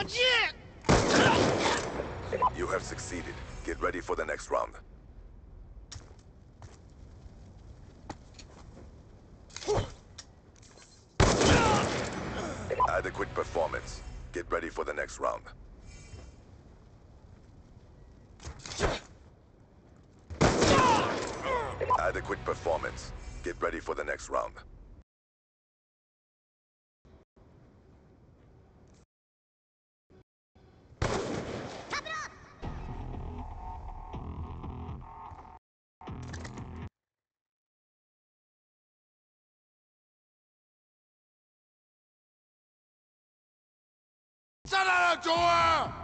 You have succeeded. Get ready for the next round. Adequate performance. Get ready for the next round. Adequate performance. Get ready for the next round. 站在了，中啊！